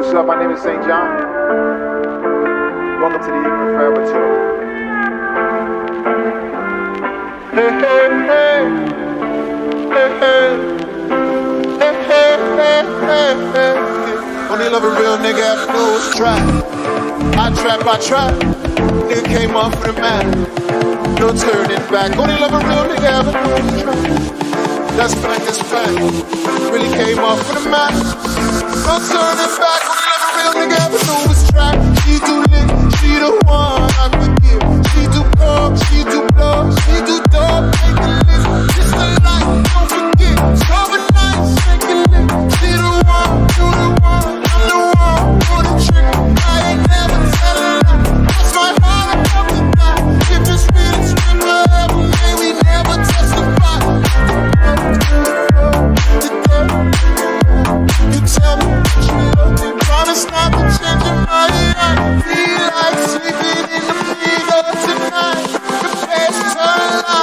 What's up? My name is St. John. Welcome to the Ignorant Forever Tour. Hey, hey, hey. Hey, hey. Hey, hey, hey, hey, hey. Only love a real nigga after it's trap. I trap. Nigga came off for the map. No turning back. Only love a real nigga after it's trap. That's fact. Really came off for the map. No turning back. Only love a real nigga after it's trap. She too lit, she the one I forgive. She too cold, she too blow, she too dope. Take the list, it's the light, don't forget. Sober nights, take the list. She the one, you the one, I'm the one. Do the trick, I ain't never tell a lie. That's my heart up to die. If it's real, it's real forever. May we never testify. You tell me what you love me, promise not to change your mind. Feel like sleeping in the middle of tonight. The best is alive.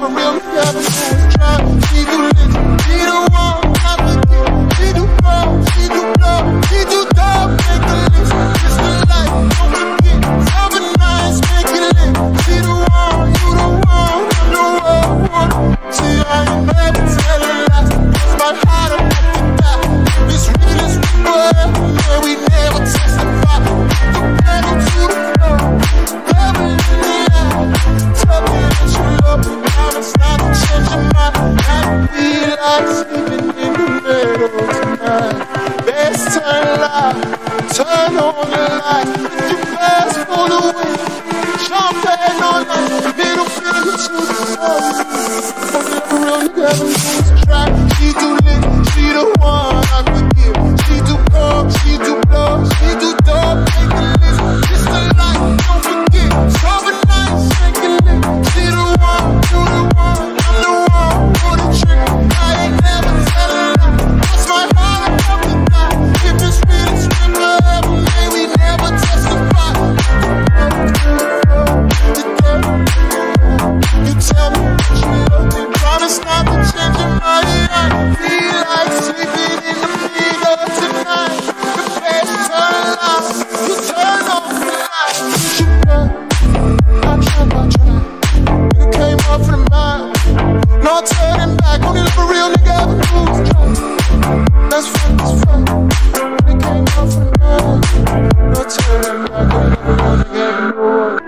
never really ever lose track. She do lit, she the one I forget. She do blow, she do blow, she do dub, make a list. It's the life, don't forget. 7 nights, make it lit. She the one, you the one, I'm the one. See, I ain't never telling lies. It's my heart up to die. It's real as we were, and we never testify. The pedal to the floor, never in the eye. Tell me that you love me, promise not to change your mind. And we like sleeping in the middle tonight. Best turn light, turn on the light. If you fast for the wind, champagne on night. Middle finger to the sun. Never really ever lose track. She do lit, she the one I forgive. She do coke, she do blow, she do dope, make a list. It's the light, don't forget. Sober nights, make a list. She the one, you the one, I'm the one for the trick. I ain't never telling lie. That's my heart up to die. If it's real, it's real forever. May we never testify. You tell me that you love me, promise not to change your mind. I feel like sleeping in the middle tonight. The best turn out, you turn off the light. You run, I try. Nigga came up for the mile, no turning back. Only live a real nigga ever lose track. That's fun. Nigga came up for the mile, no turning back. Only live a real nigga ever lose.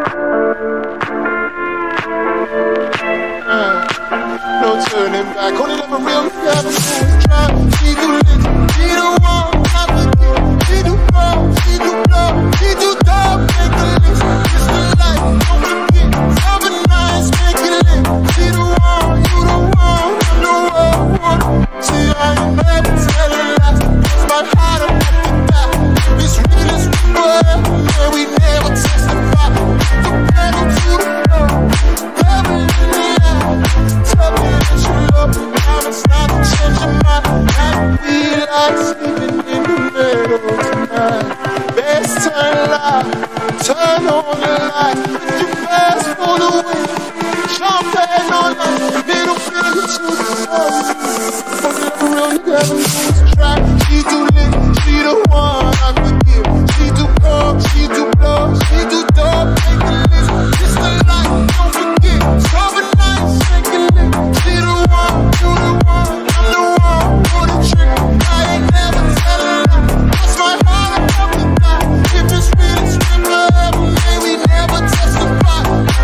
No turning back, only love a real nigga ever lose track. She do lit, she the one I forget. She do blow, she do blow, she do dub, make a list. It's the life, don't forget. 7 nights, make it lit. She the one, you the one, I'm the one. See, I ain't never telling lies. It's my heart up to die. It's real as we were, and we never testify. The pedal to the floor, never in the eye. Tell me that you love me, promise not to change your mind. And we like sleeping in the middle tonight. Best turn light, turn on the light. If you fast for the wind, champagne on night. Middle finger to the sun. Only a real nigga ever lose track. She do lit, she the one I forgive. She do coke, she do blow, she do dope, make a list. It's the light, don't forget. Sober nights, make a list. She the one, you the one, I'm the one for the trick. I ain't never telling lie. That's my heart up to die. If it's real, it's real forever. May we never testify.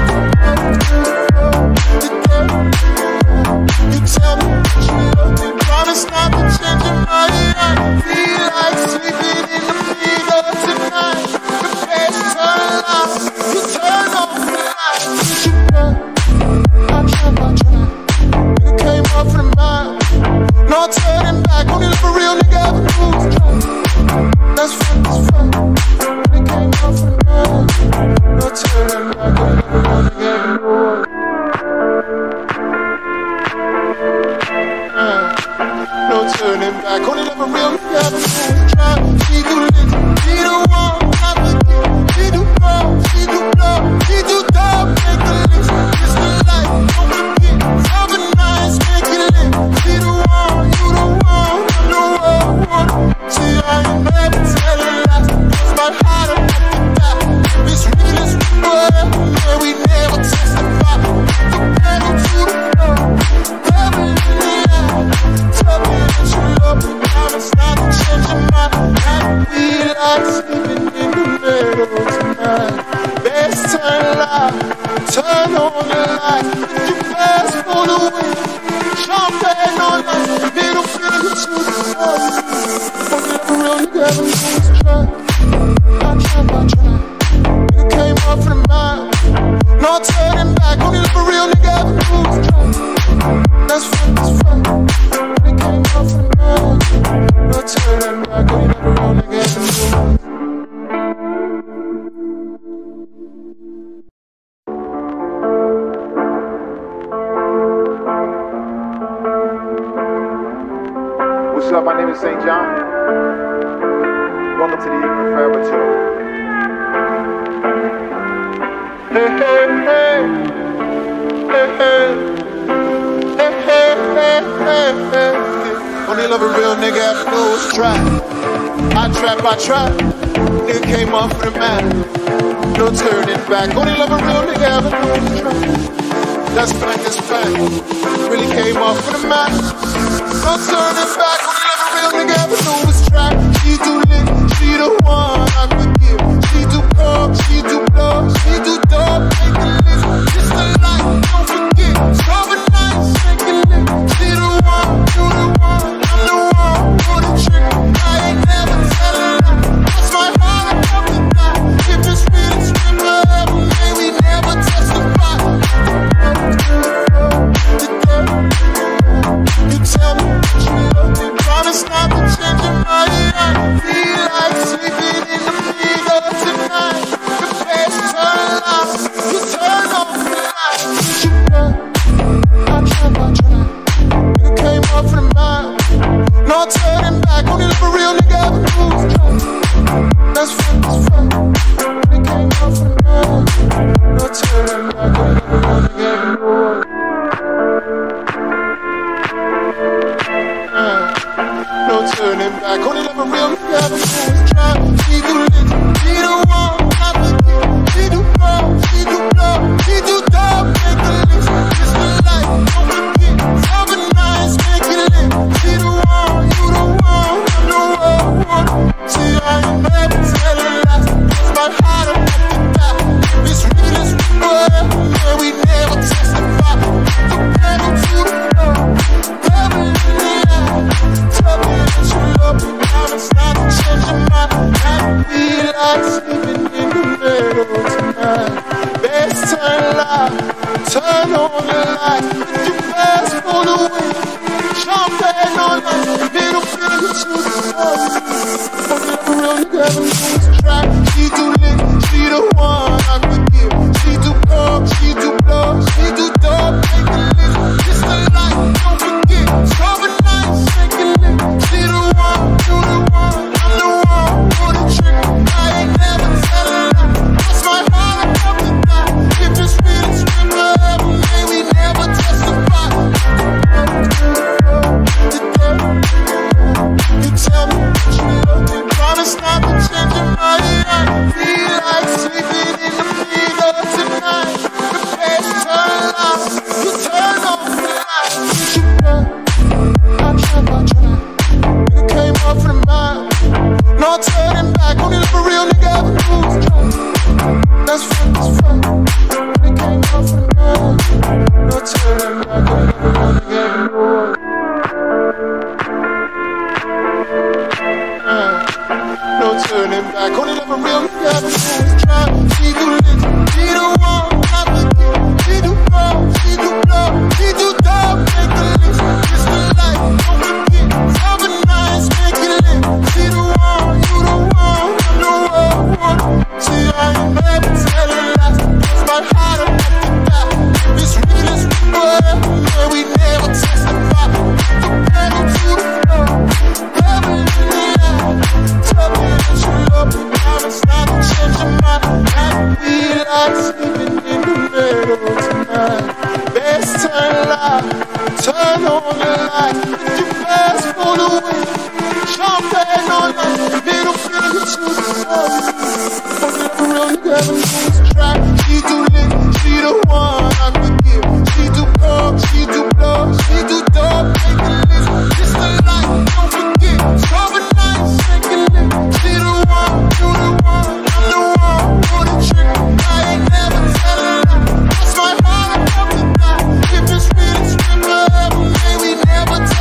You tell me that you love me, promise not to change your mind. I feel like sleeping in the middle tonight. The best turn out, you turn off the light. You run, I try. Nigga came up for the mile, no turning back. Only live a real nigga ever lose track. That's fun. Nigga came up for the mile, no turning back. Only live a real nigga ever lose. No turning back, only live a real nigga ever lose track. She do lit, she the one I forget. She do blow, she do blow, she do dub, make a list. It's the life, don't forget. 7 nights, make it lit. She the one, you the one, I'm the one. See, I ain't never telling lies. It's my heart up to die. It's real as we were, and we never testify. The pedal to the floor, never in the eye. Tell me that you love me, promise not to change your mind. And we like sleeping in the middle tonight. Best turn light, turn on the light. If you fast for the wind, champagne on night. Middle finger to the sun. Only a real nigga ever lose track. I try. Nigga came up for the mile, no turning back. Only live a real nigga ever lose track. That's fun. Nigga came up for the mile, no turning back. Only live a real nigga ever lose. What's up? My name is St. John. Welcome to the Ignorant Forever Tour. Hey. Only love a real nigga after it's trap. I trap. Nigga came off for the man. No turning back. Only love a real nigga after it's trap. That's fact. Really came off for the man. No turning back. Only love a real nigga after it's trap. She too lit, she the one I forgive. She too cold, she too blow, she too dope. Make the list, it's the light. Don't forget, sober nights, make it lit. She the one, you the one, I'm the one for the trick. I ain't never tell a lie. That's my heart up to die. If it's real, it's real forever. May we never testify. You tell me what you love me, promise not to change your mind. Feel like sleeping in the middle of tonight. The best turn out, you turn off the light. You run, I try. You came up for the mile. No turning back, only love a real nigga ever moves. That's fun. You came up for the mile. No turning back, only love a real nigga ever moves. No turning back, only love a real nigga ever moves. She do lit, she the one, not the kid. She do blow, she do blow, she do dope, make the list. It's the light, don't forget. Sober nights, make it lit. She the one, you the one, I'm the one. See, I ain't never telling lies. It's my heart up to die. If it's real, it's real. Yeah, we never testify. The pedal to the floor. Devil in the eye. Tell me that you love me. Promise not to change your mind. And we like sleeping in the middle tonight. Best turn light, turn on the light. You fast for the wind, champagne on us. Middle finger to the sun. Only love a real nigga ever moves track. She too lit, she the one I forgive. She too cold, she too blow, she too dope. Make the list, it's the light, don't forget. Sober nights, make it lit. She the one, you the one, I'm the one for the trick. I ain't never tell a lie. That's my heart up to die. If it's real, it's real forever. May we never testify. You tell me what you love me, promise not to change your mind. Feel like sleeping in the middle of tonight. The best turn out, you turn off the light. You run, I try. You came up for the mile. No turning back, only love a real nigga ever moves. That's fun. You came up for the mile. No turning back, only love a real nigga ever moves. No turning back, only love a real nigga ever moves. She do lit, she the one, not the kid. She do blow, she do dope, make the list. It's the light, don't forget. Sober nights, make it lit. She the one, you the one, I'm the one. See, I ain't never telling lies. It's my heart up to die. If it's real, it's real. Yeah, we never testify. The pedal to the floor. Devil in the eye. Tell me that you love me. Promise not to change your mind. And we like sleeping in the middle tonight. Best turn light, turn on the light. You fast for the wind, champagne on us. Middle finger to the sun. Only love a real nigga ever moves track. She too lit, she the one I forgive. She too cold, she too blow, she too dope. Make the list, it's the light, don't forget. Sober nights, make it lit. She the one, you the one, I'm the one for the trick. I ain't never tell a lie. That's my heart up to die. If it's real, it's real forever. May we never tell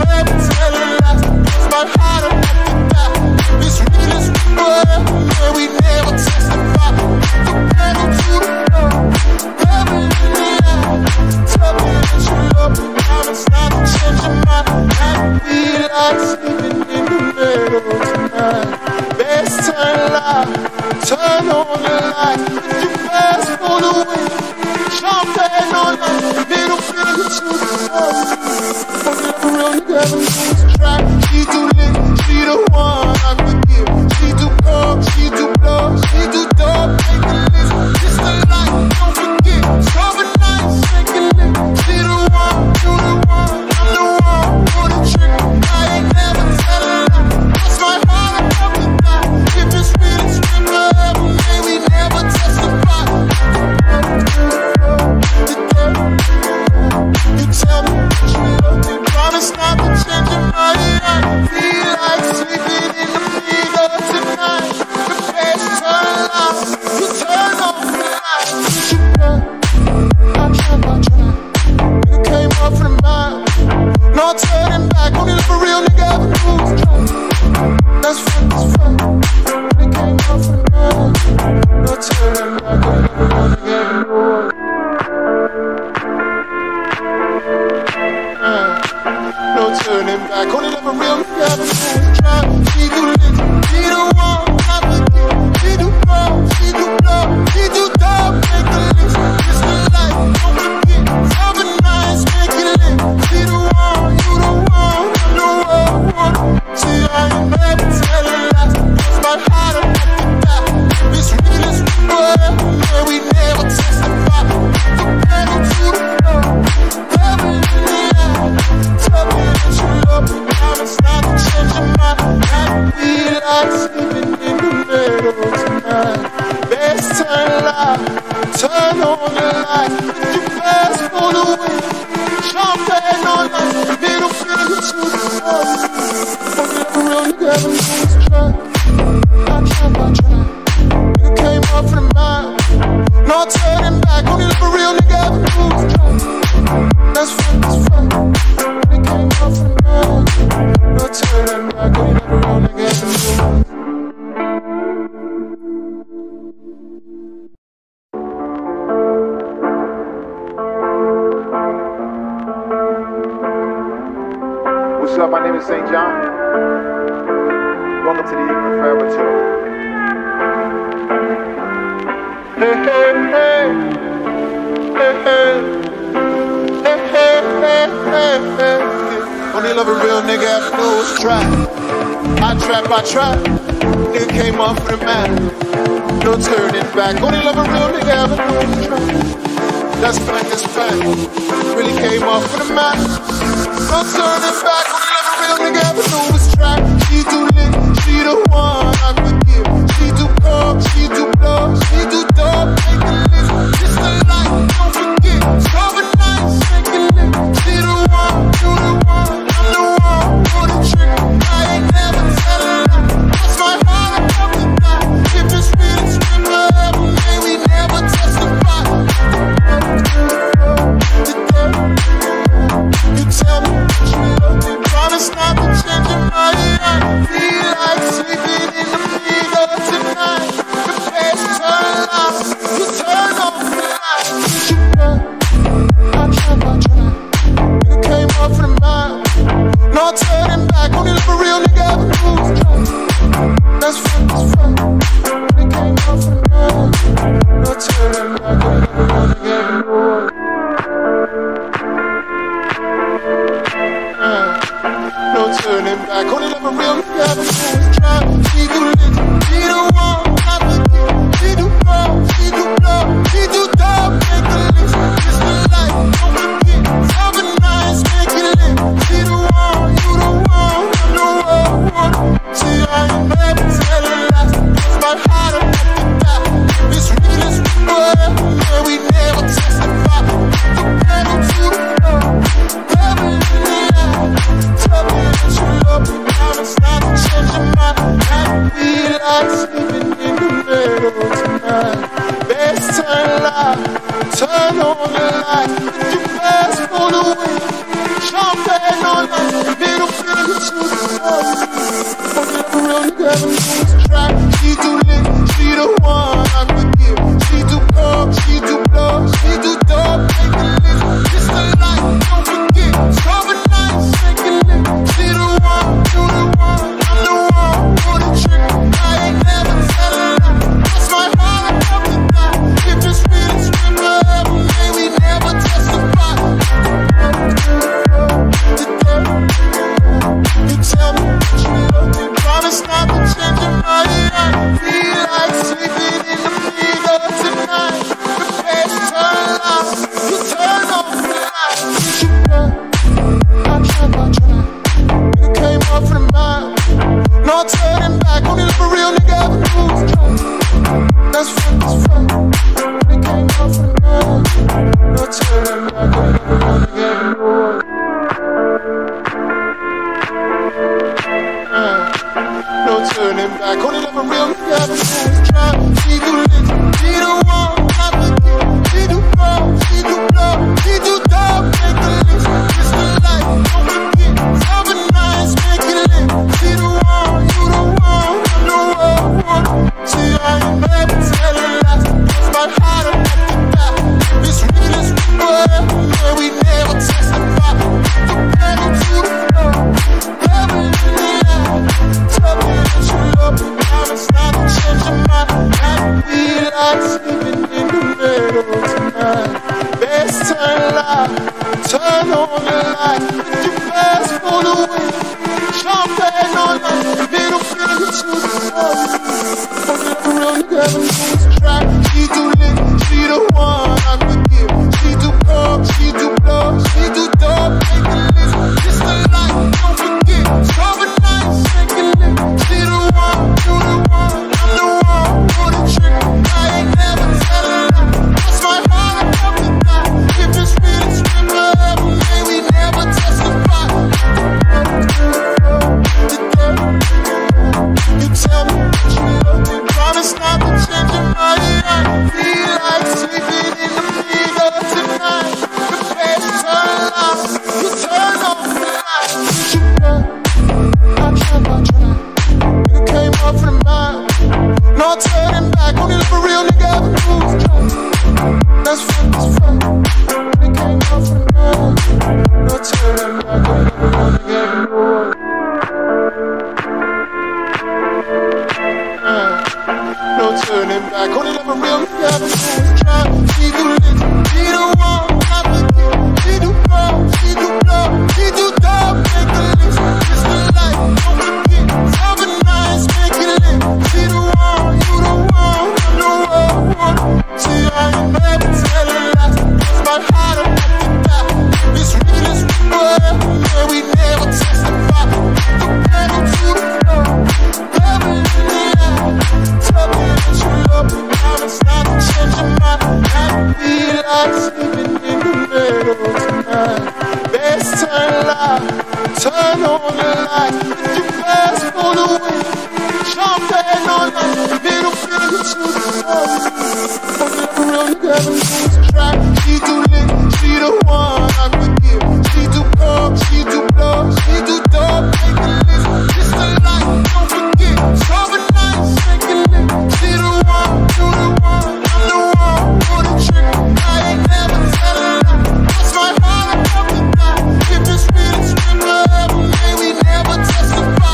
never telling lies. It's my heart up to die. It's real as we were, and we never testify. The pedal to the floor, never in the line. Tell me that you love me, promise not to change your mind. And we like sleeping in the middle tonight. Best turn live, turn on the light. If you fast for the win, champagne on light, middle finger to the sun. For real nigga, ever lose track. She too lit, she the one I forgive. She too cold, she too blow, she too dope. Make the list, it's the light, don't forget. Sober nights, make it lit. She the one, you the one, I'm the one. For the trick, I ain't never telling lie. That's my heart, I'm up to die. If it's real, it's real forever. May we never testify. You tell me that you love me, promise not to change your mind. I feel like sleeping in the middle tonight. The best turn out, you turn off the light. You I try. You came up from the mile, no turning back. Only live a real nigga ever lose track. That's fun. You came up from the mile, no turning back. Only live a real nigga ever lose. No turning back, only live a real nigga ever lose track. She do lit, she the one I forget. She do blow, she do blow, she do dope. Make the list, it's the light, don't forget. Sober nights, make it lit. She the one, you the one, I'm the one. See, I ain't never telling lies. It's my heart up to die. It's real as we were, and we never testify. The pedal to the floor, never in the line. Tell me that you love me, promise not to change your mind. And we like sleeping in the middle tonight. Best turn live, turn on the light. If you fast for the win, champagne on light, middle finger to the sun. For a real nigga ever lose track. I try. You came up from the mile, no turning back. Only live a real nigga ever lose track. That's fun. You came up from the mile, no turning back. Only live a real nigga ever lose track. What's up? My name is St. John. Welcome to the Ignorant Forever Tour. Hey, hey, hey. Hey, hey. Hey, hey, hey, hey, hey. Only love a real nigga after those try. I trap. Nigga came off for the map. No turning back. Only love a real nigga after those try. That's fact. Really came off for the map. No turning back. Only love a real nigga after those try. She too lit, she the one I forgive. She too cold, she too blow, she too dope. Make the list, it's the light, don't forget. Sober nights, make it lit. She the one, you the one, I'm the one. For the trick, I ain't never telling lie. That's my heart up to die. If it's real, it's real forever. May we never testify. You tell me that you love me, promise not to change your mind. I feel like sleeping in the middle tonight. The best turn out, you turn off the light. You I try. You came up from the mile, no turning back. Only live a real nigga ever lose track. That's fun. You came up from the mile, no turning back. Only live a real nigga ever lose. No turning back, only live a real nigga ever lose track. She do lit, she the one I forget. She do blow, she do dope. Make the list, it's the light, don't forget. Sober nights, make it lit. She the one, you the one, I'm the one. See, I ain't never telling lies. It's my heart up to die. It's real as we were, and we never testify. The pedal to the floor, never in the line. Tell me that you love me, promise not to change your mind. And we like real nigga ever lose track. She too lit, she the one I forgive. She too cold, she too blow, she too dope, make it lit. It's the life, don't forget. Sober nights, make it lit. She the one, you the one, I'm the one for the trick. I ain't never tell a lie. That's my heart, I'm up to die. If it's real, it's real forever. May we never testify. You tell me what you love me, promise not to change your mind. I feel like sleeping in the middle of tonight. The best turn out, you turn off the light. You love, I try. You came up from the mile, no turning back. Only live a real nigga ever lose track. That's fun, that's fun. You came up from the mile, no turning back. Only live a real nigga ever lose. No turning back, only love a real nigga ever lose track. She do lit, she the one I forget. She do blow, she do blow, she do dope, make it lit. It's the life, don't forget. Sober nights, make it lit. She the one, you the one, I'm the one. See, I ain't never telling lies. It's my heart, I'm up to die. It's real, it's real, yeah, we never testify. The pedal to the floor, never in the line. Tell me that you love me, promise not to change your mind. I feel like sleeping in the middle tonight. Best turn light, turn on the light. If you pass for the wind, champagne on night. Middle finger to the sun. Only love a real nigga ever lose track. She too lit, she the one I forgive. She too cold, she too blow, she too dope, make it lit. It's the life, don't forget. Sober nights, make it lit. She the one, you the one, I'm the one for the trick. I ain't never tell a lie. That's my heart, I'm up to die. If it's real, it's real forever. May we never testify. You tell me that you love me, promise not to change your mind. I feel like sleeping in the middle of tonight. The best turn out, you turn off the light. You love, I try. You came up from the mile, no turning back. Only live a real nigga ever lose track. That's fun, that's fun. You came up from the mile, no turning back. Only live a real nigga ever lose. No turning back, only love a real nigga ever lose track. She do lit, she the one I forget. She do blow, she do blow, she do dope, make it lit. It's the life, don't forget. Sober nights, make it lit. She the one, you the one, I'm the one. See, I ain't never telling lies. It's my heart, I'm up to die. It's real, it's real, yeah, we never testify. The pedal to the floor, never in the line. Tell me that you love me, promise not to change your mind. I feel like sleeping in the middle tonight. Best turn light, turn on the light. If you pass for the wind, champagne on night. Middle finger to the sun. Only love a real nigga ever lose track. She too lit, she the one I forgive. She too cold, she too blow, she too dope, make it lit. It's the life, don't forget. Sober nights, make it lit. She the one, you the one, I'm the one for the trick. I ain't never tell a lie. That's my heart, I'm up to die. If it's real, it's real forever. May we never testify.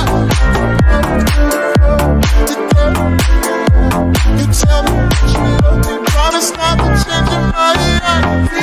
You tell me that you love me, promise not to change your mind.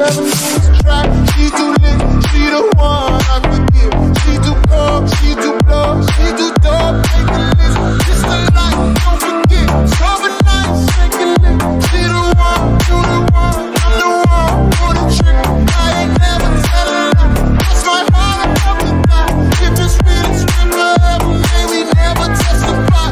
never lose track. She too lit, she the one I could give. She too cold, she too blow, she too dope. Make the list, it's the light, don't forget. Sober nights, make it lit. She the one, you the one, I'm the one for the trick. I ain't never tell a lie. Cross my heart up to die. If it's real, it's real forever. May we never testify.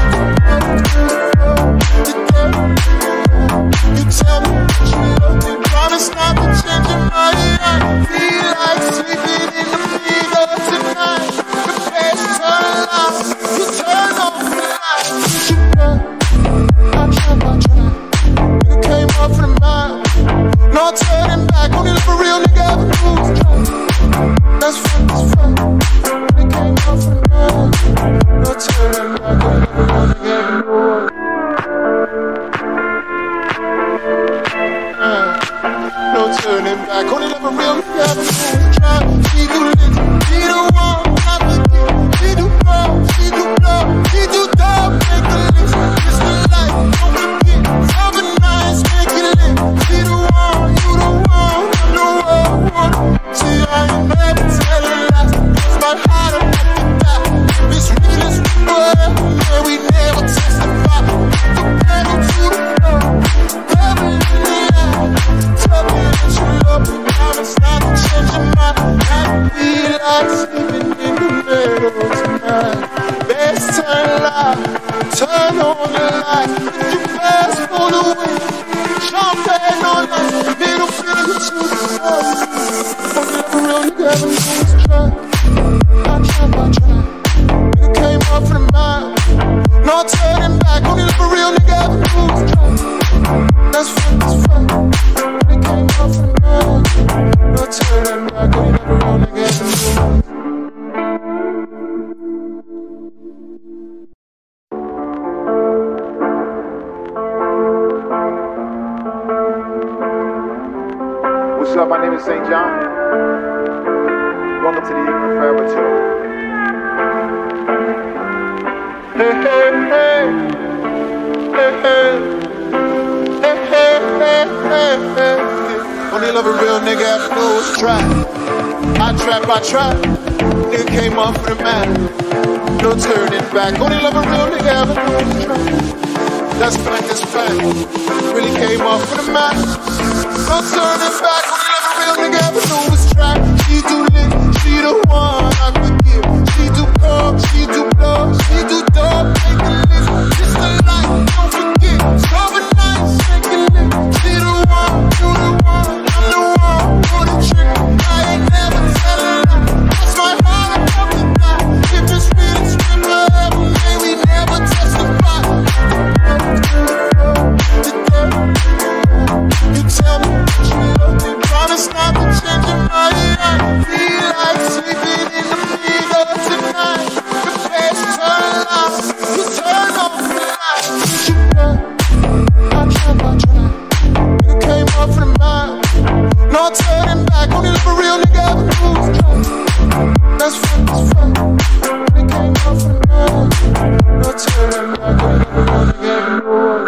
You tell me that you love me, promise not to change your mind. I feel like sleeping in the middle of tonight. The page turn off, you turn off the light. You run, I try. You came up for the mile, no turning back. Only live for real, nigga, ever lose track. That's fun. You came up for the mile, no turning back. Only live for real, nigga, ever lose. No turning back, only live a real nigga ever lose track. She do lit, she the one, not the kid. She do blow, she do blow, she do dub, make the list. It's the light, don't forget. Sober nights, make it lit. She the one, you the one, I'm the one. See, I ain't never tell a lie. It's my heart up to die. If it's real, it's real. Yeah, we never testify. The pedal to the floor, devil in the eye. Tell me that you love me, promise not to change your mind. I feel like sleeping in the middle tonight. Best turn light, turn on the light. If you fast for the wind, champagne on us, middle finger to the sun. Only a real nigga ever lose track. I try. You came up for the mile, no turning back. Only a real nigga ever lose track. That's fun. You came up for the mile, no turning back. Only a real nigga ever lose. What's up? My name is St. John. Welcome to the Ignorant Forever Tour. Hey, hey, hey. Hey, hey. Hey, hey, hey, hey, hey. Only love a real nigga after lose track. I trap. Nigga came up for the man. No turning back. Only love a real nigga after lose track. That's fact. Really came up for the man. No turning back. Only love a real nigga after lose track. She too lit, she the one I could give. She too cold, she too blow, she too dope. Make the list, it's the light, don't forget. Sober nights, make it lit. She the one, you the one, I'm the one for the trick. I ain't never tell a lie. Cross my heart up to die. If it's real, it's real forever. May we never testify. You tell me that you love me, promise not to change your mind. I feel like sleeping in the middle of tonight. The page turn off, you turn off the light. You run, I try. You came up for the mile, no turning back. Only live a real nigga ever lose track. That's fun. You came up for the mile, no turning back. Only live a real nigga ever lose.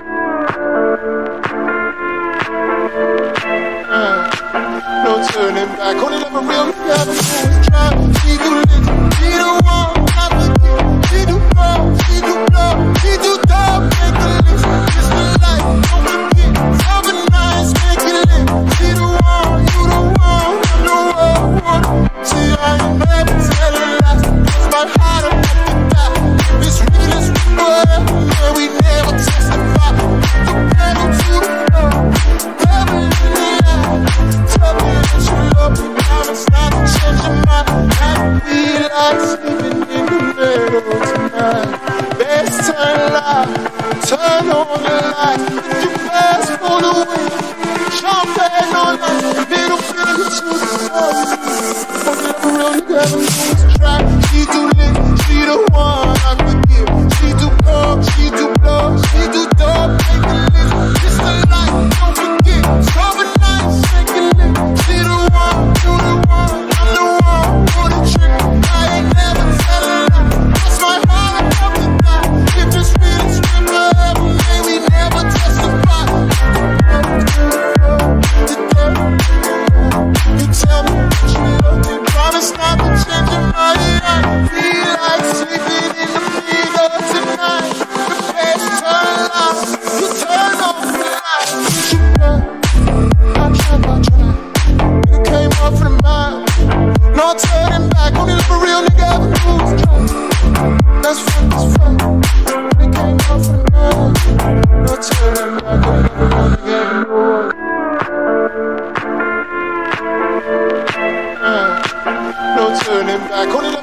No turning back, only love a real nigga ever lose track. She do lit, she the one, not the kid. She do blow, she do blow, she do dub, make the list. It's the light, don't forget. Sober nights, make it lit. She the one, you the one, I'm the one. See, I ain't never tell a lie. It's my heart up to die. If it's real, it's real. Yeah, we never testify. The pedal to the floor, devil in the eye. Tell me that you love me, promise not to change your mind. I feel like sleeping in the middle tonight. Best turn light, turn on the light. If you fast for the wind, champagne on us, middle finger to the sun. Only a real nigga ever lose track. She too lit, she the one I could give. She too cold, she too blow, she too dope. Make the list, it's the light, don't forget. Sober nights, make it lit. She the one, you the one, I'm the one for the trick. I ain't never tell a lie. Cross my heart up to die. If it's real, it's real forever. May we never testify.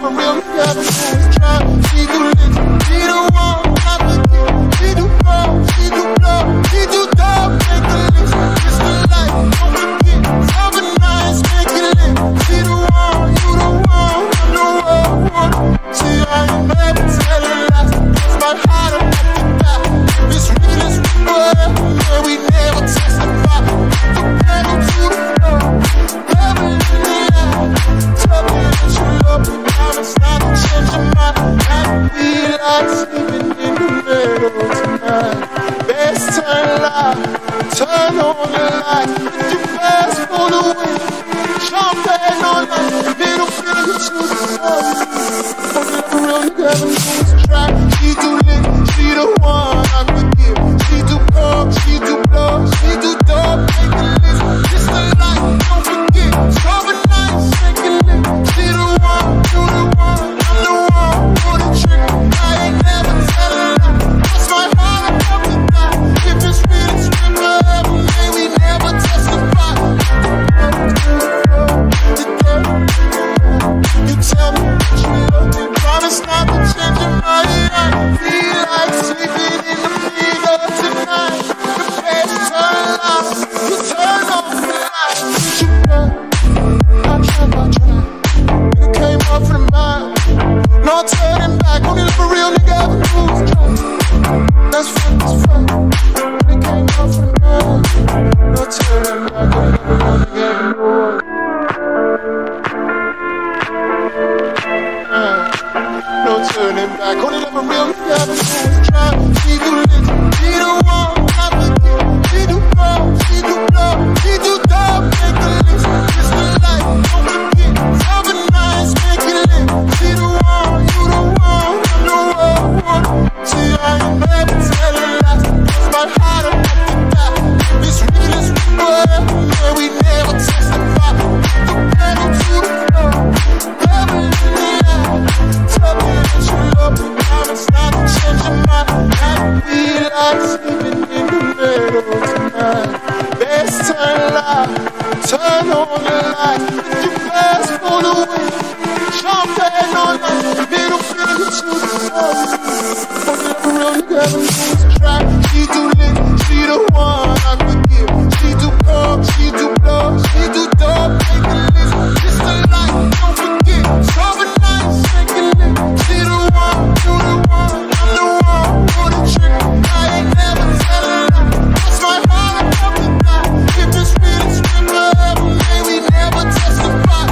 love a real nigga, but always try. She do lit, she the one, not the kid. She do blow, she do blow, she do dog, make a list. It's the life, don't forget. Summer nights, make it lit. She the one, you the one, I'm the one. See, I ain't never telling lies. It's my heart up at the back. If it's real, it's real. Yeah, we never testify. The pedal to the floor. Never in the line. Tell me that you love me. Promise not to change your mind. I feel like sleeping in the middle tonight. Best turn light. Turn on the light. If you fast for the wind. Champagne on light. Middle finger to the sun. A real nigga ever lose track. She do lit, she the one I could give. She do pop, she do blow, she do dog, make a list. It's the life, don't forget. Summer nights, make it lit. She the one, you the one, I'm the one for the trick. I ain't never telling lie. That's my heart up to die. If it's real, it's real forever. May we never testify. You tell me that you love me. Promise not to change your mind. I feel like sleeping in the middle tonight. The best turn out. You turn off the light. You know, I try. You came up from the mind. No turning back. Only live a real nigga ever lose track. That's fun. You came up from the mind. No turning back. Only live a real nigga ever lose. No turning back, only love a real nigga, but always try. She do lit, she the one, not the kid. She do blow, she do blow, she do dog, make a list. It's the life, don't forget. Summer nights, make it lit. She the one, you the one, I'm the one. See, I ain't never telling lies. It's my heart up at the back. It's real, it's real. Yeah, we never testify. The pedal to the floor. Never in the line. Tell me that you love me. Promise not to change your mind. I feel like sleeping in the middle tonight. Best turn light. Turn on the light. If you fast for the wind. Champagne on light. Middle finger to the sun. Only love a real nigga ever lose track. She do lit. She the one I could give. She do pop. She do blow. She do dog. Make a list. It's the life. Don't forget. Summer nights. Make it lit. She the one. You the one. I'm the one for the trick. I ain't never telling lie. That's my heart up to die. If it's real, it's real forever. May we never testify.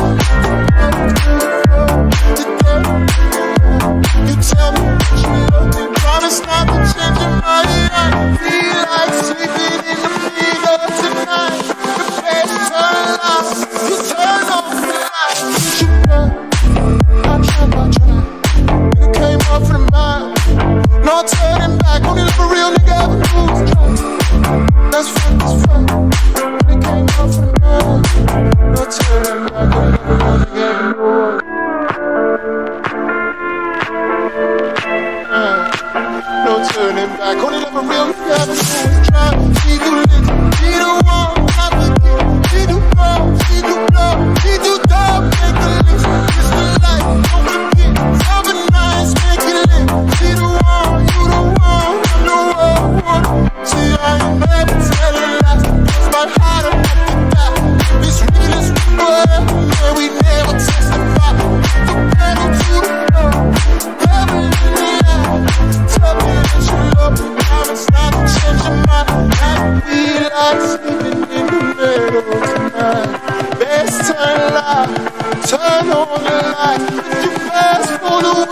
You tell me that you love me. Promise not to change your mind. I feel like sleeping in the middle tonight. The best turn out. You turn off the light. You know, I try. You came up from the mind. No turning back. Only live a real nigga ever lose track. That's fun. You came up from the mind. No turning back. Only live a real nigga ever lose. No turning back. Only live a real nigga ever lose track. She do lit. She the one, not the kid. She do blow. She do blow. She do dog. Make a list. It's the life. Don't forget. Summer nights, make it lit. She the one, you the one, I'm the one. See, I ain't never telling lies. It's my heart up at the back. It's real, it's real. Yeah, we never testify. The pedal to the floor. Never in the line. Tell me that you love me. Promise not to change your mind. I feel like sleeping in the middle tonight. Best turn light. Turn on the light. If you fast for the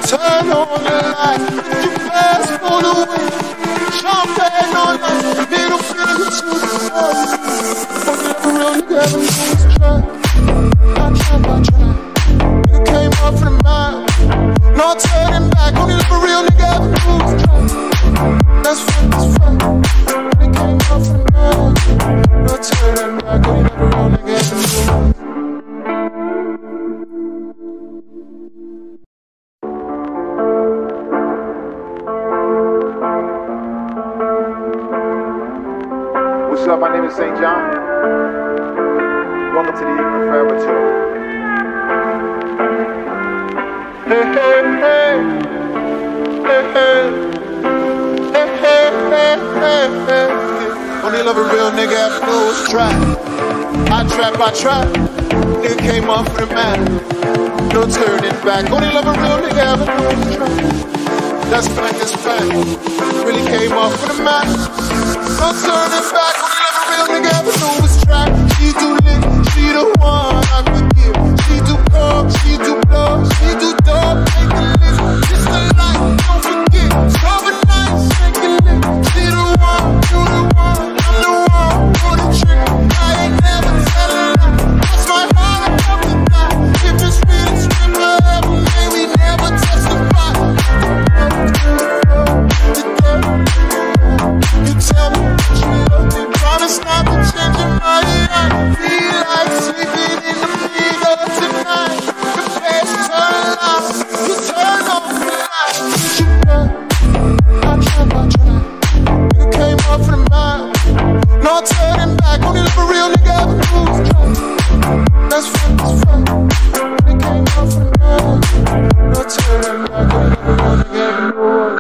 Turn on the light, you fast for the win. Champagne on us, middle finger to the world. Only real nigga ever knew was try. I try. Nigga came up for the mile, no turning back. Only a real nigga ever knew was try. That's fact. Nigga came up for the mile, no turning back. Only a real nigga ever knew. What's up? My name is St. John. Welcome to the Ignorant Forever Tour. Hey, hey, hey. Hey, hey. Hey, hey, hey, hey, hey. Only love a real nigga after those try. I trap. Nigga came up for the man. No turning back. Only love a real nigga after those try. That's fact. Really came up for the man. No turning back. Only love a real nigga ever knew was track. She too lit, she the one I could give. She too cold, she too blow, she too dope. Make the list, it's the life, don't forget. Sober nights, make it lit. She the one, you the one, I'm the one. For the trick, I ain't never tell a lie. That's my heart, I'm up to die. If it's real, it's real forever. May we never testify. You tell me what you love me, promise not to change your mind. I feel like sleeping in the middle of tonight. The face turn out, you turn off the light. You run, I try. You came up for the mile, no turning back. Only live a real nigga ever knew was try. That's fact. You came up for the mile, no turning back. Only live a real nigga ever knew was.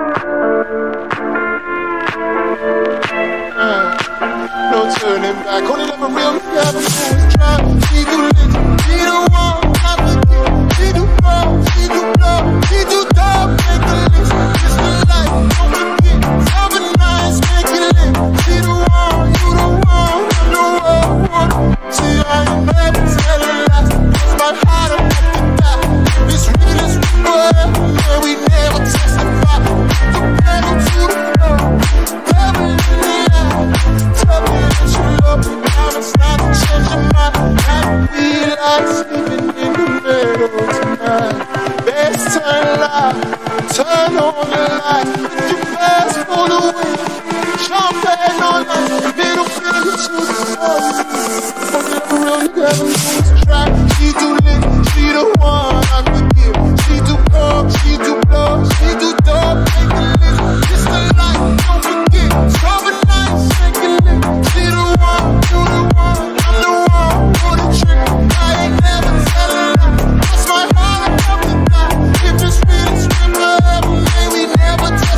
No turning back, only love a real nigga ever knew was try. She too lit, she the one, not the kid. She too cold, she too blow, she too dope. Make the list, it's the life, don't forget. Sober nights, make it lit. She the one, you the one, I'm the one. See, I ain't never telling lies. It's my heart, I'm up to die. If it's real, it's real forever. Yeah, we never testify. The pedal to the floor, never in the eye. Tell me that you love me, promise not to change your mind. I feel like sleeping in the middle tonight. Best turn light, turn on the light. You fast for the win, champagne on us, middle finger to the world. Only a real nigga ever knew was track. She too lit, she the one I could give. She too cold, she too blow, she too dope. Make the list, it's the life, don't forget. Sober nights, make it lit. She the one, you the one, I'm the one. For the trick, I ain't never tell a lie. That's my heart, I'm up to die. If it's real, it's real forever. May we never tell.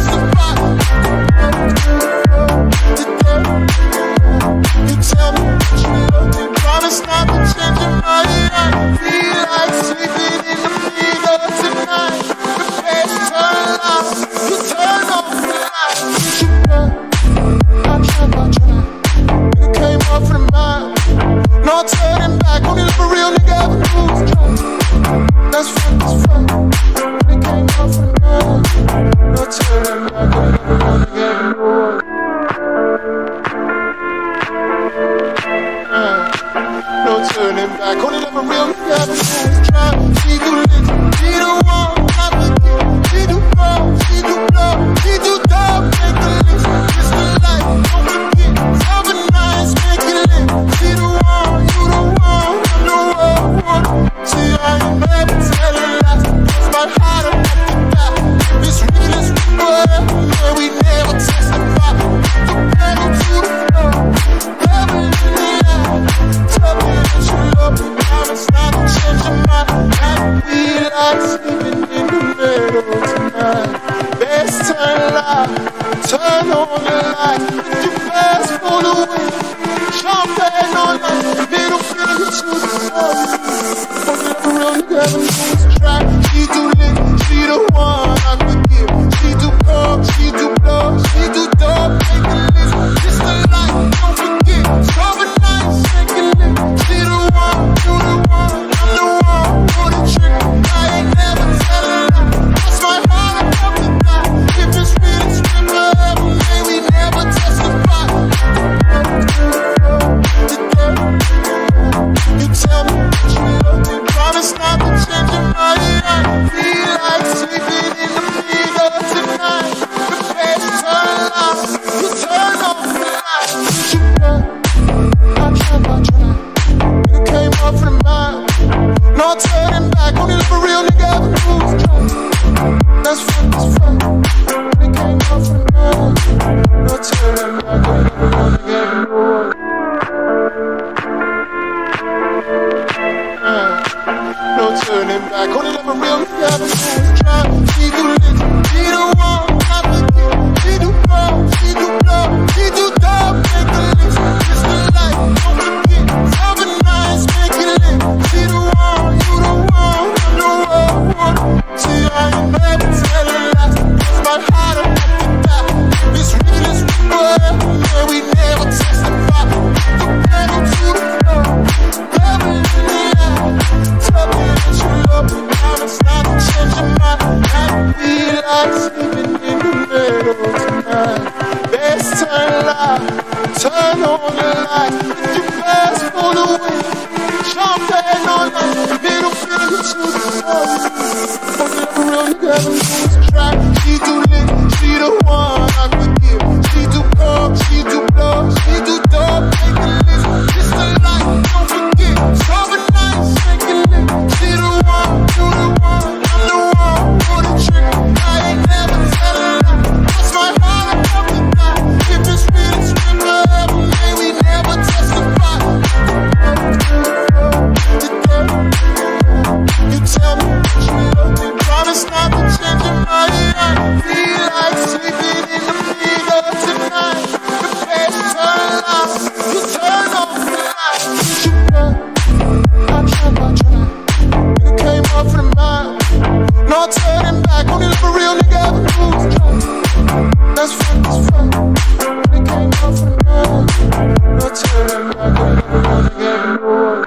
my life. Feel like sleeping in the middle of tonight. The best turn off, you turn off the light. You know, I try. You came up for the mile. No turning back, only live a real nigga ever lose trust. That's fun. You came up for the mile. No turning back, only live a real nigga ever lose.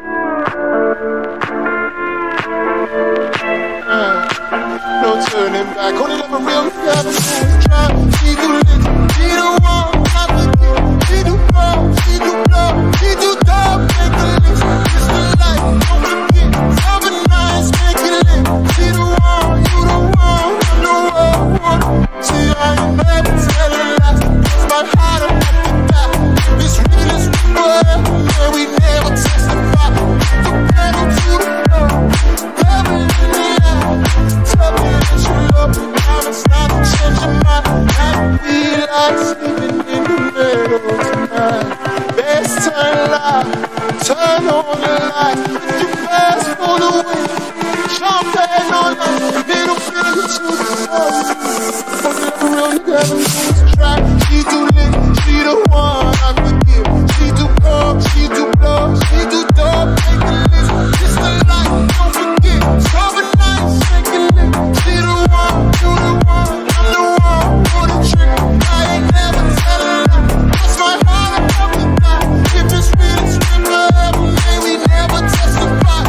No turning back, only live a real nigga ever lose. Try, she do lit, she do one, not the kid. She do blow, she do blow, she do dog, make a list. It's the life, don't forget. Seven nights, make it lit. She the one, you the one, I'm the one. See, I ain't never telling lies. It's my heart up at the back. It's real as we were, yeah, we never testify. The pedal to the floor, never in the eye. Tell me that you love me, promise not to change your mind. I feel like sleeping in the middle tonight. Best turn light, turn on the light. If you fast for the wind, champagne on us, middle finger to the sun. Only a real nigga ever lose track. She too lit, she the one I forgive. She too cold, she too blow, she too dope, make a list. It's the light, don't forget. Sober nights, make it lit. She the one, you the one, I'm the one for the trick. I ain't never telling lie. That's my heart up to die. If it's real, it's real forever. May we never testify.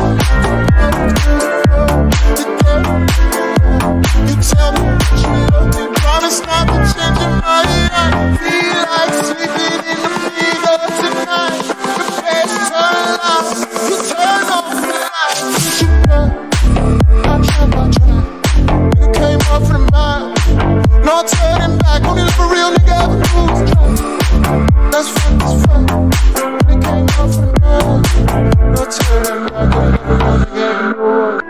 You tell me that you love me, promise not to change your mind. I feel like sleeping in the middle of tonight. The best turn off, you turn off the light. You know, I try. You came up for the mile. No turning back, only live a real nigga ever lose trust. That's fun. You came up for the mile. No turning back, only live a real nigga ever lose.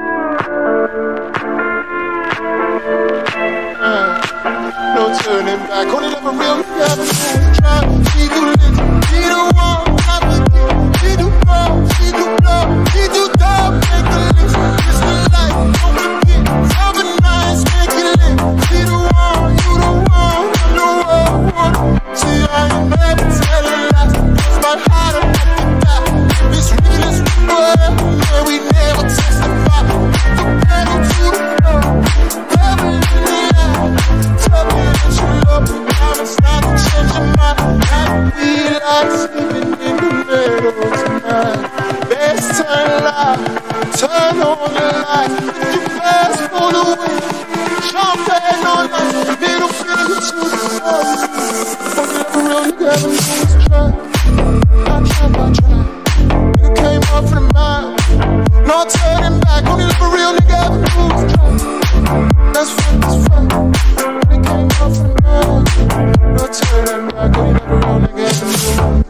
No turning back, only live a real nigga ever lose. Try, she do lit, she the one, not the kid. She do blow, she do blow, she do dog, make a list. It's the light, don't forget. Seven nights, make it lit. She the one, you the one, I'm the one. See, I ain't never telling lies. It's my heart up at the back. It's real as we were, yeah, we never testify. The pedal to the floor, never in the eye. Tell me that you love me, promise not to change your mind. I feel like sleeping in the middle tonight. Best turn light, turn on the light. If you fast for the wind, champagne on us, middle finger to the sun. Only a real nigga ever lose track. I try. You came up for the mile. No turning back, only live a real nigga ever lose track. That's fun. You came up for the mile. No turning back, only live a real nigga ever lose track.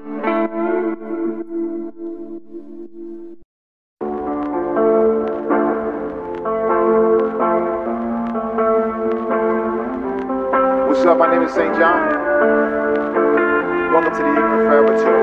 What's up? My name is St. John. Welcome to the Ignorant Forever Tour.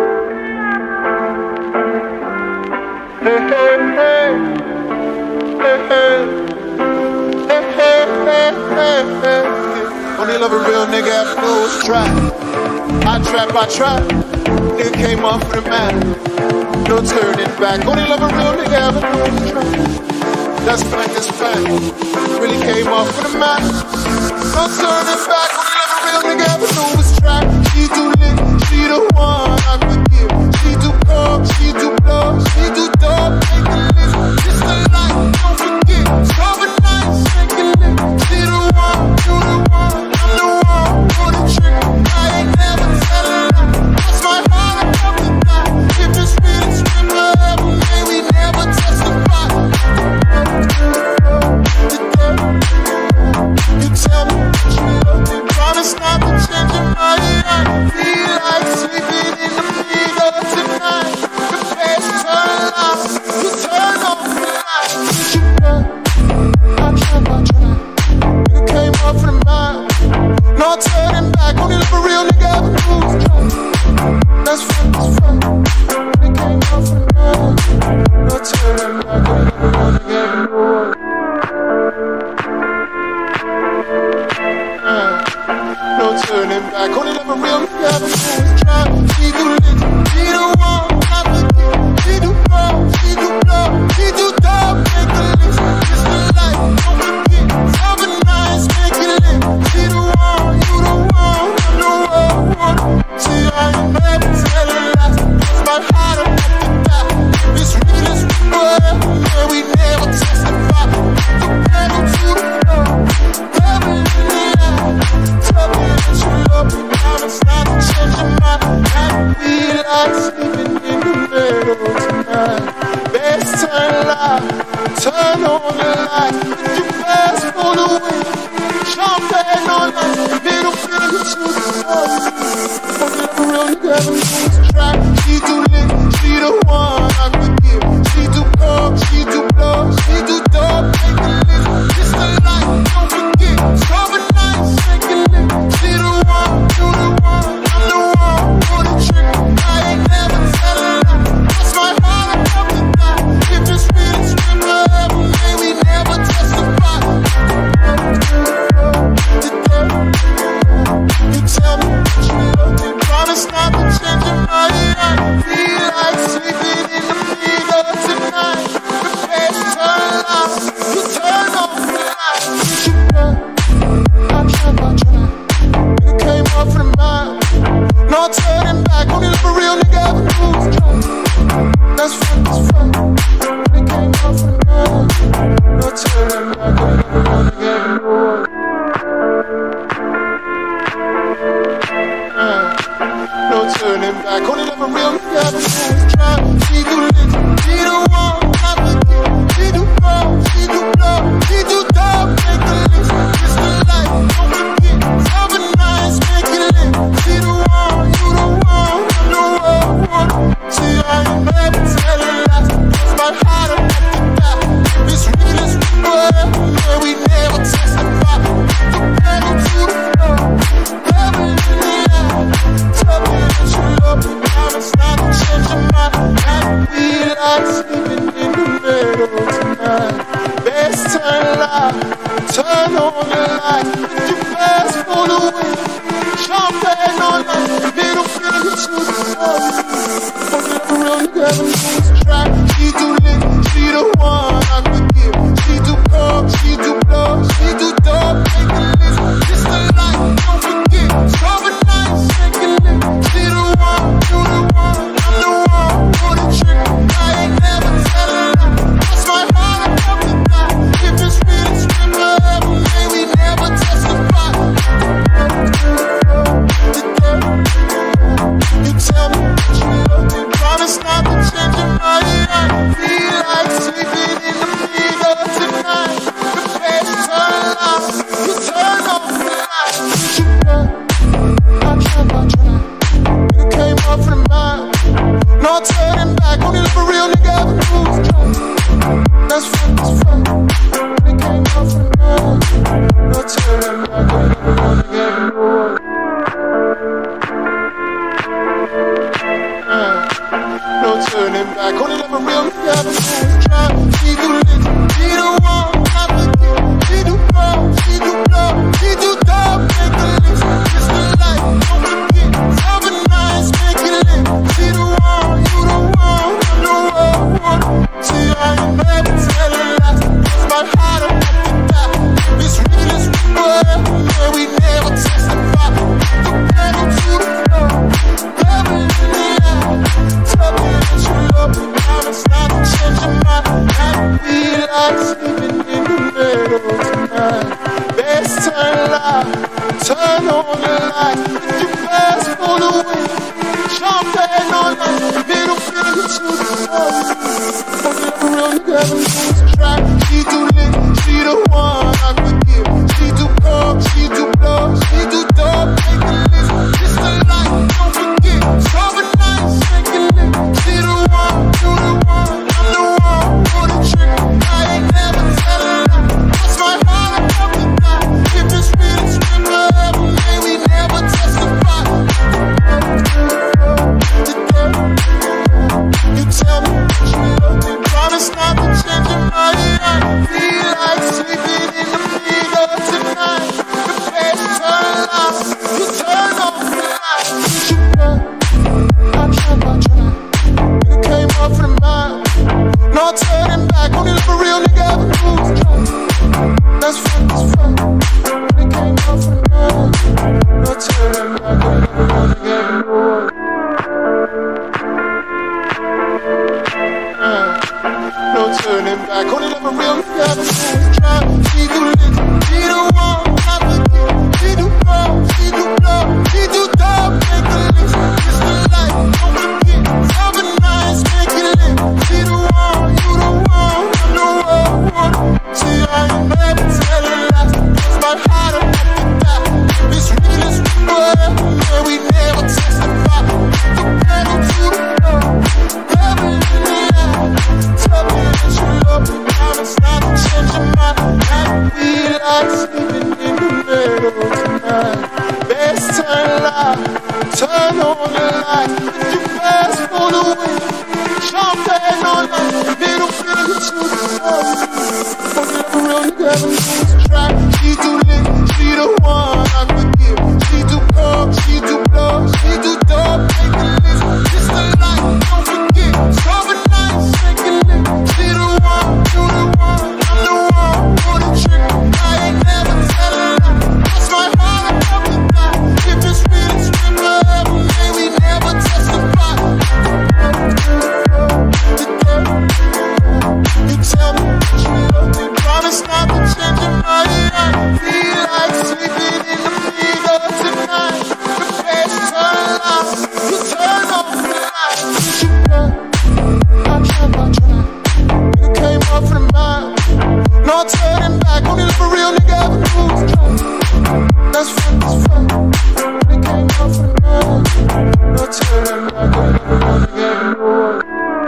Hey, hey, hey. Hey, hey. Hey, hey, hey, hey, hey. Only love a real nigga after those try. I trap. Nigga came up for the man. No turning back. Only love a real nigga after those try. That's fact. Really came up for the man. No turning back. Only love a real nigga after those try. She too lit, she the one I forgive. She too cold, she too blow, she too dope, make a list. It's the light, don't forget. Sober nights, make it lit. She the one, you the one, I'm the one for the trick. I ain't never telling lie. That's my heart up to die. If it's real, it's real forever. May we never testify. You tell me that you love me, promise not to change your mind. I feel like sleeping in the middle of tonight. The best turn off, you turn off the light. You know, I try. You came up for the mile. No turning back, only live a real nigga ever lose trust. That's fun. You came up for the mile. No turning back, only live a real nigga ever lose. back. Only love a real nigga ever do is try. She do lit, she the one, not the kid. She do blow, she do blow, she do dog, make a list. It's the life, don't forget. Seven nights, make it lit. She the one, you the one, I'm the one. See, I ain't never telling lies. It's my heart up to die. It's real as we were, yeah, we never testify. The pedal to the floor, never in the line. Tell me that you love me, promise not to change your mind. And we like sleeping in the middle tonight. Best turn light, turn on the light. If you fast for the wind, champagne on light. Middle finger to the sun. Only a real nigga ever lose track. She do lit, she the one I could give. She do pop, she do blow, she do dog, make a list. It's the life, don't forget. Sober nights, make a list. She the one, you the one, I'm the one for the trick. I ain't never telling lie. That's my heart, I'm up to die. If it's real, it's real forever. May we never testify. You tell me that you love me, promise not to change your mind. Feel like sleeping in the middle tonight. The best turn out, you turn off the light. You try, I try. You came up from the mile, no turning back. Only love a real nigga ever lose track. That's fun, that's fun. You came up from the mile, no turning back. Only love a real nigga ever lose. No turning back, only love a real nigga ever lose track. She do lit, she the one, not the kid. She do blow, she do blow, she do dog, make a list. It's the life, don't forget. Seven nights, make it lit. She the one, you the one, I'm the one. See, I ain't never telling lies. It's my heart up to die. It's real as we were, yeah, we never testify. The pedal to the floor, never in the line. Tell me that you love me, promise not to change your mind. And we like sleeping in the middle tonight. Best turn light, turn on the light. If you fast for the wind, champagne on light. Middle finger to the sun. Only a real nigga ever lose track. She do lit, she the one I could give. She do pop, she do blow, she do dog, make a list. It's the life, don't forget. Sober nights, make a list. She the one, you the one, I'm the one for the trick. I ain't never telling lie. That's my heart, I'm up to die. If it's real, it's real forever. May we never testify. You tell me that you love me, promise not to change your mind. Feel like sleeping in the middle tonight. The best turn out, you turn off the light. You try, I try. You came up from the mile, no turning back. Only love a real nigga ever lose track. That's fun, that's fun. You came up from the mile, no turning back. Only love a real nigga ever lose. No turning back, only love a real nigga ever lose track. She do lit, she the one, not the kid. She do blow, she do blow, she do dog, make a list. It's the life, don't forget. Seven nights, make it lit. She the one, you the one, I'm the one. See, I ain't never telling lies. It's my heart up to die. It's real as we were, yeah, we never testify. The pedal to the floor, never in the line. Tell me that you love me, promise not to change your mind. And we like sleeping in the middle tonight. Best turn light, turn on the light. If you fast for the wind, champagne on light. Middle finger to the sun. Only a real nigga ever lose track. She do lit, she the one I could give. She do pop, she do blow, she do dog, make a list. It's the life, don't forget. Sober nights, make a list. She the one, you the one, I'm the one for the trick. I ain't never telling lie. That's my heart, I'm up to die. If it's real, it's real forever. May we never testify. You tell me that you love me, promise not to change your mind. never lose track. She too lit, she the one I forgive. She too cold, she too blow, she too dope. Make the list, it's the light, don't forget. Sober nights, make it lit. She the one, you the one, I'm the one for the trick. I ain't never tell a lie. Cross my heart up to die. If it's real, it's real forever. May we never testify. You tell me that you love me, promise not to change your mind. I feel like sleeping in the middle of tonight. The best turn off, you turn off the light. You run, I try. Nigga came up for the mile, no turning back. Only live a real nigga ever moves try. That's fun. Nigga came up for the mile, no turning back. Only live a real nigga ever moves.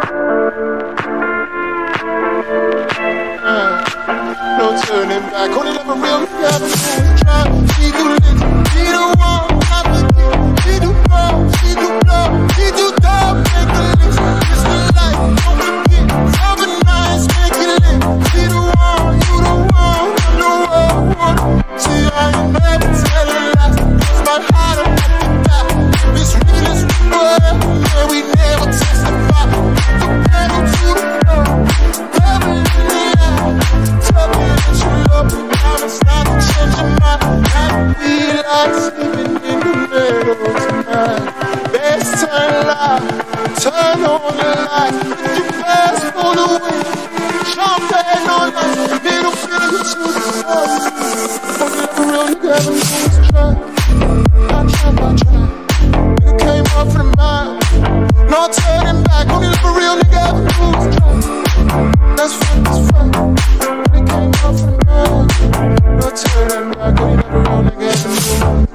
No turning back, only love a real nigga ever moves try. She do lit, she the one I forget. She do blow, she do blow, she do dope. Make the list, it's the light, don't forget. Sober nights, make it lit. She the one, you the one, I'm the one. See, I ain't never telling lies, cause my heart up to die. If it's real, it's real, yeah, we never testify. The pedal to the floor, never in the eye. Tell me that you love me, promise not to change your mind. I feel like sleeping in the middle tonight. Best turn light, turn on the light. If you fast for the wind, champagne on us, middle finger to the sun. Only like a real nigga ever moves try. I try. Nigga came up for the mile, no turning back. Only like a real nigga ever moves try. That's fun. Nigga came up for the mile, no turning back. Only like a real nigga ever moves.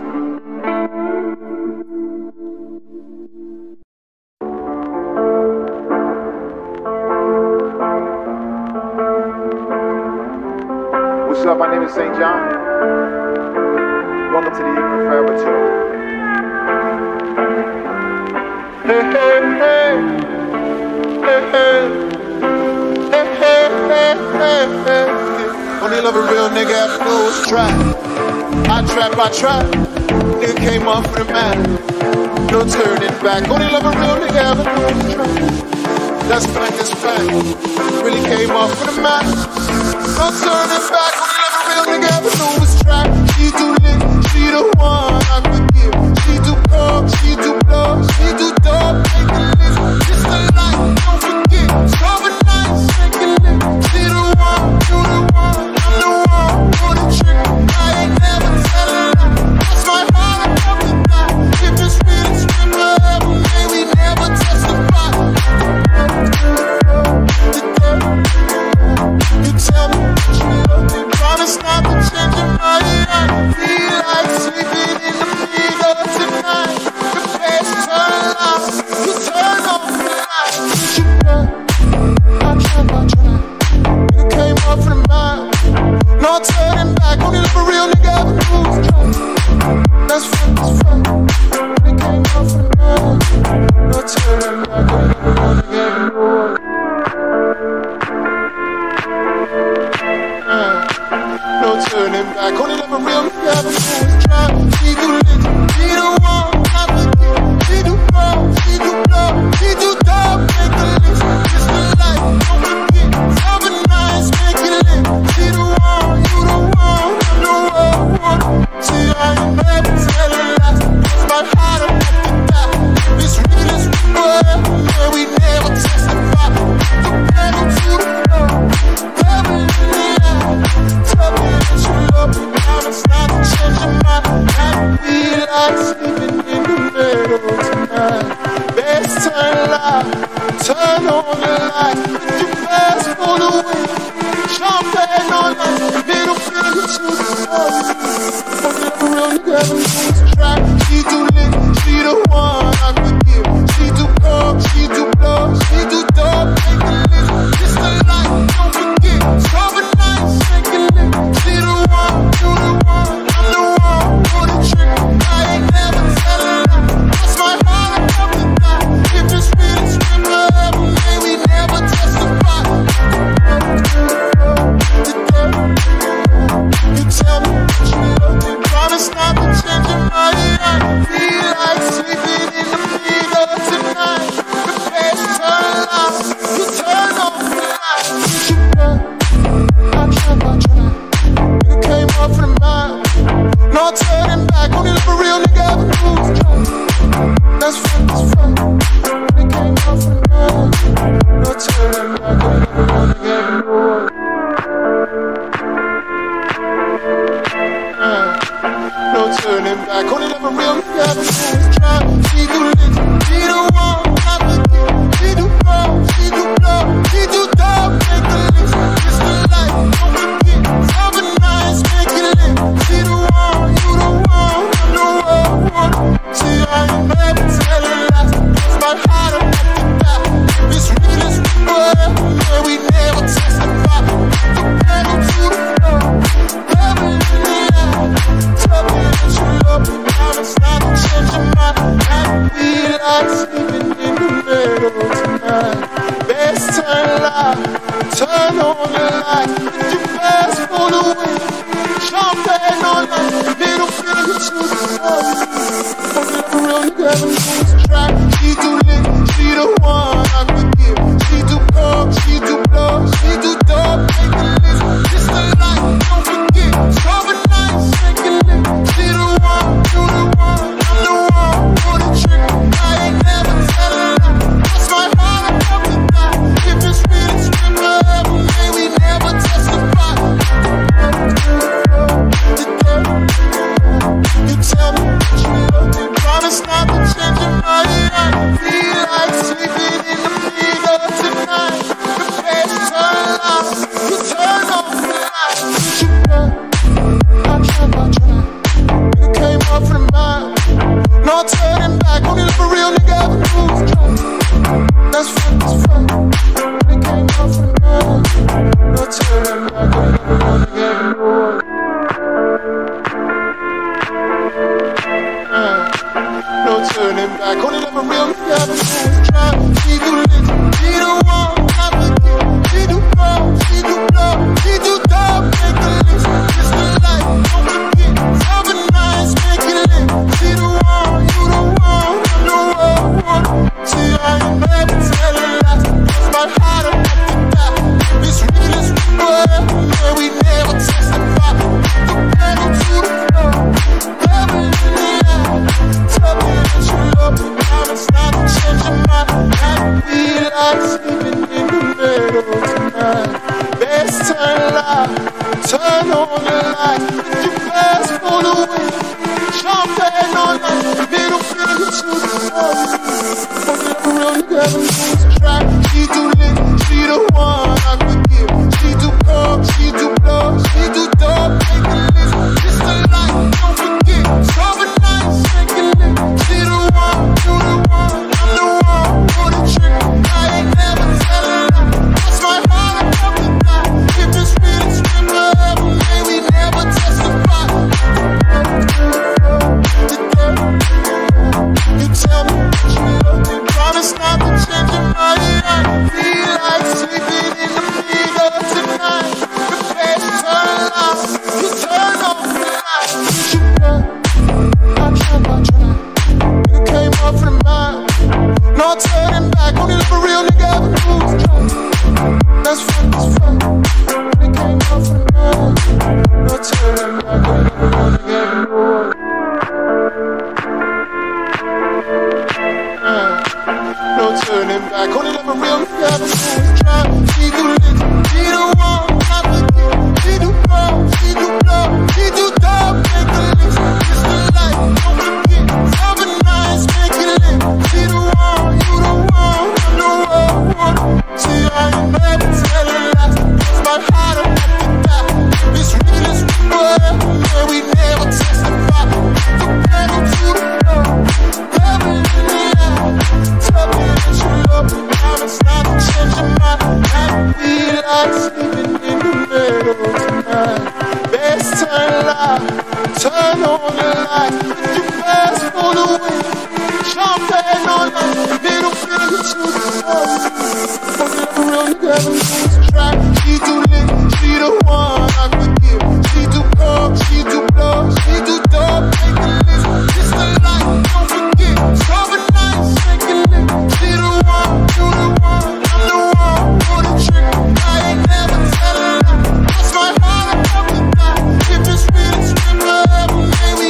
What's up? My name is St. John. Welcome to the Ignorant Forever Tour. Hey, hey, hey. Hey, hey. Hey, hey, hey, hey, hey. Only love a real nigga after those try. I trap. Nigga came up for the man. No turning back. Only love a real nigga after those try. That's fact. Really came up for the man. No turning back. Only love a real nigga after those try. She too lit, she the one I forgive. She too cold, she too blow, she too dope. Make the list, it's the light, don't forget. Sober nights, make it lit. She the one, you the one, I'm the one for the trick. I ain't never tell a lie. Cross my heart up to die. If it's real, it's real forever. May we never testify. You tell me that you love me, promise not to change your mind. I feel like sleeping in the middle of tonight. The best turn off, you turn off the light. You run, I try. Nigga came up for the mile, no turning back. Only live a real nigga ever moves try. That's fun. Nigga came up for the mile, no turning back. Only live a real nigga ever moves. No turning back, only love a real nigga ever moves try. She do lit, she the one I forget. She do blow, she do blow, she do dope. Make the list, it's the light, don't forget. Sober nights, make it lit. She the one, you the one, I'm the one. See, I ain't never telling lies, cause my heart up to die. If it's real, it's real, yeah, we never testify. The pedal to the floor, never in the eye. Tell me that you love me, promise not to change your mind. I feel like sleeping in the middle tonight. Best turn light, turn on the light. If you fast for the wind, champagne on us, middle finger to the sun. Only love a real nigga ever moves try. She too lit, she the one I forgive. She too cold, she too blow, she too dope. Make the list, it's the light, don't forget. Sober nights, make it lit. She the one, you the one, I'm the one for the trick. I ain't never tell a lie. Cross my heart up to die. If it's real, it's real forever. May we never testify. No turning back, only love a real nigga ever lose trust. That's right, that's right. When it came out from the mud. No turning back, only love a real nigga ever lose. No turning back, only love a real nigga ever lose trust. She do lit, she do one, I forget. She do blow, she do blow, she do dub, make a list. It's the life, don't forget. Seven nights, make it lit. She the one, you the one, I'm the one. See, I ain't never telling lies. It's my heart up at the back. If it's real, it's real. Yeah, we never testify. The pedal to the floor. Never in the line. Tell me that you love me. Now it's not to change your mind. I feel like sleeping in the middle tonight. Best turn light, turn on the light. If you fast for the wind, champagne on light. Middle finger to the sun. Only a real nigga ever lose track. She too lit, she the one I could give. She too cold, she too blow, she too dope. Make the list, it's the light, don't forget. Sober nights, make it lit. She the one, you the one, I'm the one. For the trick, I ain't never telling lie. That's my heart, I'm up to die. If it's real, it's real forever. May we never testify. You tell me that you love me, promise not to change your mind. I feel like sleeping in the middle tonight. The best turn out, you turn off the light. You know, I try. You came up from the mind. No turning back, only love a real nigga ever lose trust. That's right, that's right. When it came up from the mind. No turning back, only love a real nigga ever lose. No turning back, only love a real nigga ever lose trust. She do lit, she the one, I forget. She do blow, she do blow, she do dub, make a list. It's the life, don't forget. Seven nights, make it lit. She the one, you the one, I'm the one. See, I ain't never telling lies. It's my heart up at the back. If it's real, it's real. Yeah, we never testify. The pedal to the floor. Never in the line. Tell me that you love me. Now it's not to change your mind. I feel like sleeping in the middle tonight. Best turn light, turn on the light. If you fast for the wind, champagne on light. Middle finger to the sun. Only a real nigga ever lose track. She too lit, she the one I could give. She too cold, she too blow, she too dope. Make the list, it's the light, don't forget. Sober nights, make it lit. She the one, you the one, I'm the one. For the trick, I ain't never telling lie. That's my heart, I'm up to die. If it's real, it's real forever. May we never testify. You tell me that you love me, promise not to change your mind. I feel like sleeping in the middle tonight. The best turn out, you turn off the light. You know, I try. You came up from the mind. No turning back, only love a real nigga ever lose trust. That's right, that's right. When it came up from the mind. No turning back, only love a real nigga ever lose. No turning back, only love a real nigga ever lose trust. She do lit, she the one, I forget. She do blow, she do blow, she do dub, make a list. It's the life, don't forget. Seven nights, make it lit. She the one, you the one, I'm the one. See, I ain't never telling lies. It's my heart up at the back. If it's real, it's real. Yeah, we never testify. The pedal to the floor. Never in the line. Tell me that you love me. Now it's not to change your mind. I feel like sleeping in the middle tonight. Best turn light, turn on the light. If you fast for the wind, champagne on light. Middle finger to the sun. Only a real nigga ever lose track. She too lit, she the one I could give. She too cold, she too blow, she too dope. Make the list, it's the light, don't forget. Sober nights, make it lit. She the one, you the one, I'm the one. For the trick, I ain't never telling lie. That's my heart, I'm up to die. If it's real, it's real forever. May we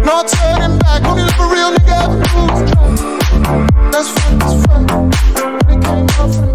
No turning back, only love a real nigga ever moves. That's right, that's right. When it came out from